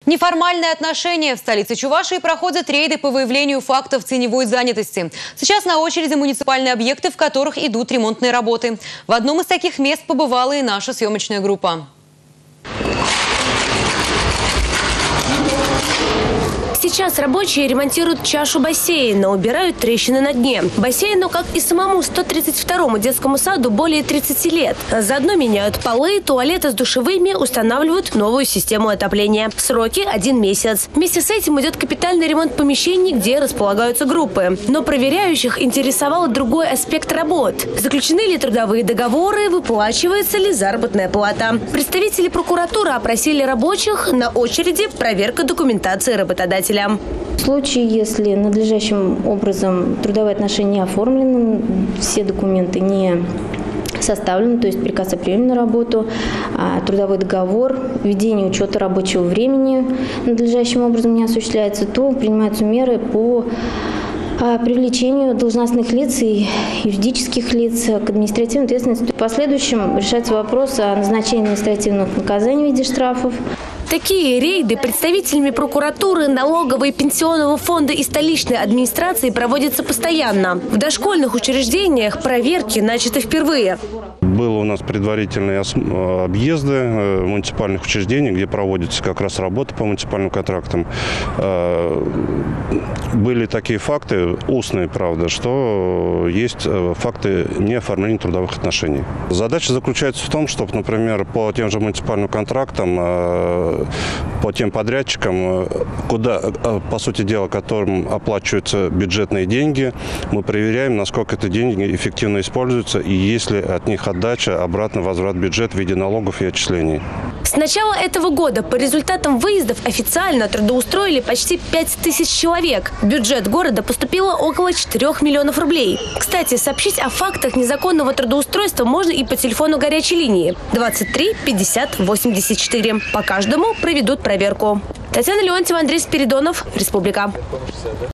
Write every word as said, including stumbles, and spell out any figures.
Неформальные отношения. В столице Чувашии проходят рейды по выявлению фактов теневой занятости. Сейчас на очереди муниципальные объекты, в которых идут ремонтные работы. В одном из таких мест побывала и наша съемочная группа. Сейчас рабочие ремонтируют чашу бассейна, убирают трещины на дне. Бассейну, как и самому сто тридцать второму детскому саду, более тридцати лет. Заодно меняют полы, туалеты с душевыми, устанавливают новую систему отопления. Сроки – один месяц. Вместе с этим идет капитальный ремонт помещений, где располагаются группы. Но проверяющих интересовал другой аспект работ. Заключены ли трудовые договоры, выплачивается ли заработная плата. Представители прокуратуры опросили рабочих, на очереди проверка документации работодателя. В случае, если надлежащим образом трудовые отношения не оформлены, все документы не составлены, то есть приказ о приеме на работу, трудовой договор, ведение учета рабочего времени надлежащим образом не осуществляется, то принимаются меры по привлечению должностных лиц и юридических лиц к административной ответственности. В последующем решается вопрос о назначении административных наказаний в виде штрафов. Такие рейды представителями прокуратуры, налоговой, пенсионного фонда и столичной администрации проводятся постоянно. В дошкольных учреждениях проверки начаты впервые. Было у нас предварительные объезды муниципальных учреждений, где проводятся как раз работы по муниципальным контрактам. Были такие факты, устные, правда, что есть факты неоформления трудовых отношений. Задача заключается в том, чтобы, например, по тем же муниципальным контрактам, по тем подрядчикам, куда, по сути дела, которым оплачиваются бюджетные деньги, мы проверяем, насколько эти деньги эффективно используются и есть ли от них отдача, обратно возврат в бюджет в виде налогов и отчислений. С начала этого года по результатам выездов официально трудоустроили почти пять тысяч человек. В бюджет города поступило около четырёх миллионов рублей. Кстати, сообщить о фактах незаконного трудоустройства можно и по телефону горячей линии двадцать три пятьдесят восемьдесят четыре. По каждому проведут проверку. Татьяна Леонтьева, Андрей Спиридонов, Республика.